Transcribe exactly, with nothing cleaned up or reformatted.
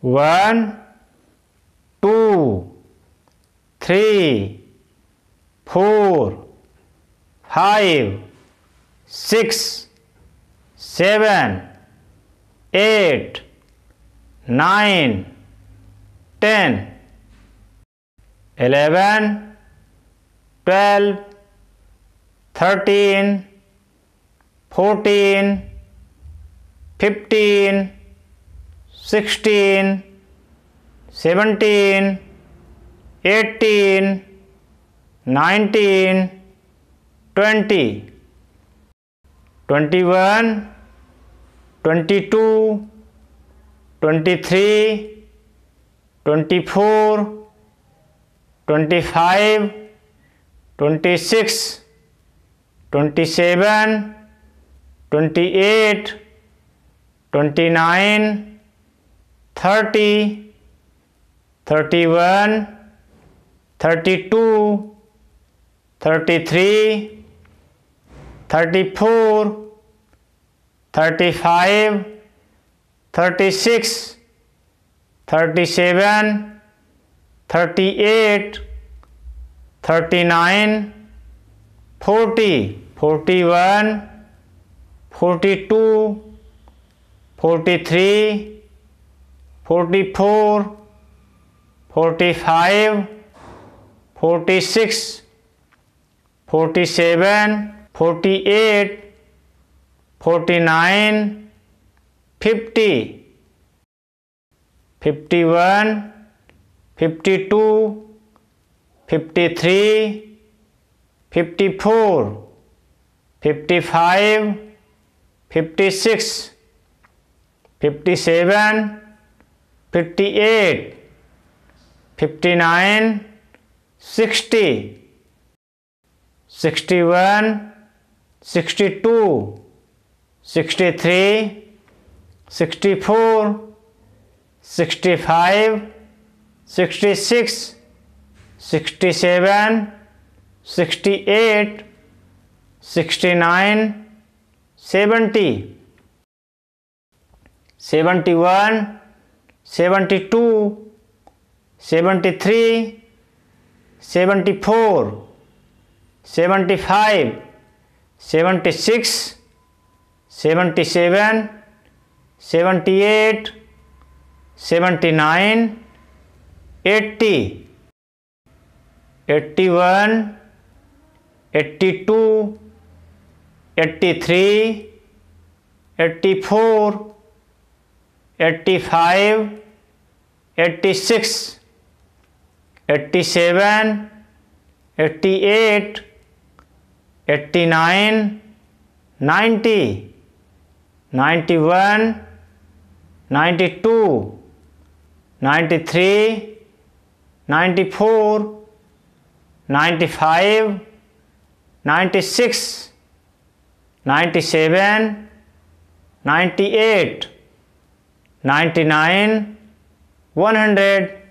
One, two, three, four, five, six, seven, eight, nine, ten, eleven, twelve, thirteen, fourteen, fifteen, sixteen, seventeen, eighteen, nineteen, twenty, twenty-one, twenty-two, twenty-three, twenty-four, twenty-five, twenty-six, twenty-seven, twenty-eight, twenty-nine, thirty, thirty-one, thirty-two, thirty-three, thirty-four, thirty-five, thirty-six, thirty-seven, thirty-eight, thirty-nine, forty, forty-one, forty-two, forty-three, forty-four, forty-five, forty-six, forty-seven, forty-eight, forty-nine, fifty, fifty-one, fifty-two, fifty-three, fifty-four, fifty-five, fifty-six, fifty-seven, fifty-eight, fifty-nine, sixty, sixty-one, sixty-two, sixty-three, sixty-four, sixty-five, sixty-six, sixty-seven, sixty-eight, sixty-nine, seventy, seventy-one, seventy-two, seventy-three, seventy-four, seventy-five, seventy-six, seventy-seven, seventy-eight, seventy-nine, eighty, eighty-one, eighty-two, eighty-three, eighty-four, eighty-five, eighty-six, eighty-seven, eighty-eight, eighty-nine, ninety, ninety-one, ninety-two, ninety-three, ninety-four, ninety-five, ninety-six, ninety-seven, ninety-eight, ninety-nine, one hundred.